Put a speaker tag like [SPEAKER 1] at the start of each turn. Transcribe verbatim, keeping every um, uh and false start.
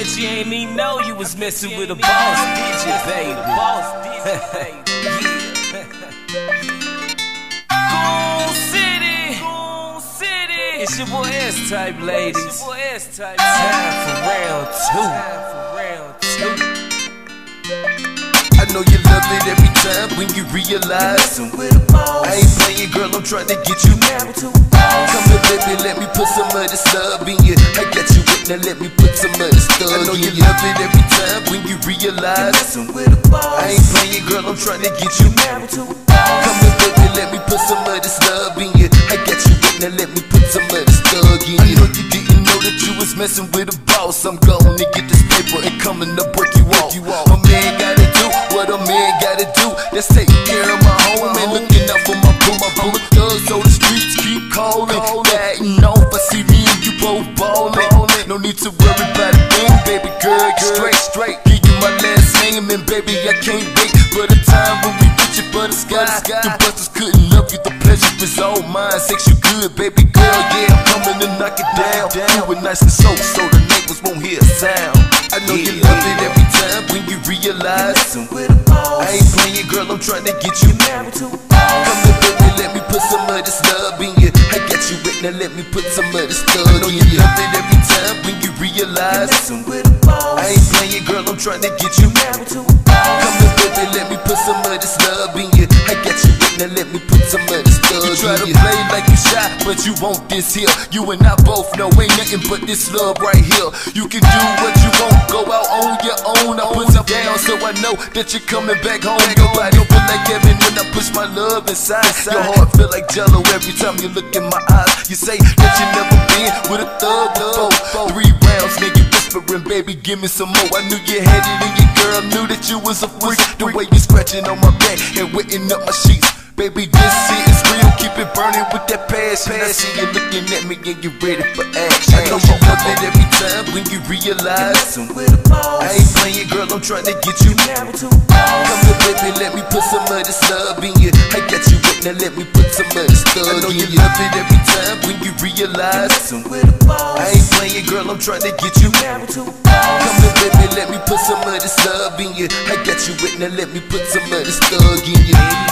[SPEAKER 1] bet you ain't even know you was messing with a boss, did you, baby? Boss, did you, baby? Goon City, Goon City. It's your boy S-Type, ladies. It's your boy S-Type. Time for round two. Time for round two.
[SPEAKER 2] I know you love it every time when you realize I ain't playing, girl, I'm trying to get you married to. Come here, baby, let me put some of this love in you. I got you with, now let me put some of this love in you. I know you love it every time when you realize I ain't playing, girl, I'm trying to get you married to. Come here, baby, let me put some of this love in you. I got you with, now let me put some of this thug in you. I know you didn't know that you was messing with a boss. I'm going to get this paper and coming to break you off. My man gotta do what a man gotta do. That's taking care of my home and looking out for my boo. My boo thugs so the streets keep calling. Batting off, I see me and you both ballin'. No need to worry about a thing, baby girl. You straight, straight. Give you my last name and baby I can't wait for the time when we reach it for the sky. The busters couldn't love you, the pleasure is all mine. Sex you good, baby girl. Yeah, I'm coming to knock it down. Do it nice and slow so the neighbors won't hear a sound. I know you love it every time when you realize I ain't playing, girl, I'm trying to get you married to. Come here, baby, let me put some of this love in you. I got you with, now let me put some of this love in you. I know you love it every time when you realize I ain't playing, girl, I'm trying to get you married to. Come here, baby, let me put some of this love in you. I got you with, now let me put some of this love in you. You try to play like you shy, but you want this here. You and I both know ain't nothing but this love right here. You can do what you want, go out on your own. I put it down so I know that you're coming back home. Your body feel like heaven when I push my love inside. Your heart feel like jello every time you look in my eyes. You say that you never been with a thug before. Three rounds, now you whispering, baby, give me some more. I knew you had it in your girl, knew that you was a freak. The way you scratching on my back and wetting up my sheets. Baby, this shit is real, keep it burning with that passion. I see you looking at me and you ready for action. I know you love it every time when you realize I ain't playing, girl, I'm trying to get you married to. Come here, baby, let me put some of this love in you. I got you with, now let me put some of this love in you. I know you love it every time when you realize I ain't playing, girl, I'm trying to get you married to. Come here, baby, let me put some of this love in you. I got you with, now let me put some of this thug in you.